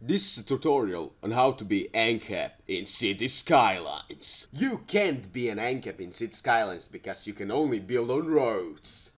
This is a tutorial on how to be Ancap in Cites Skylines. You can't be an Ancap in Cites Skylines because you can only build on roads.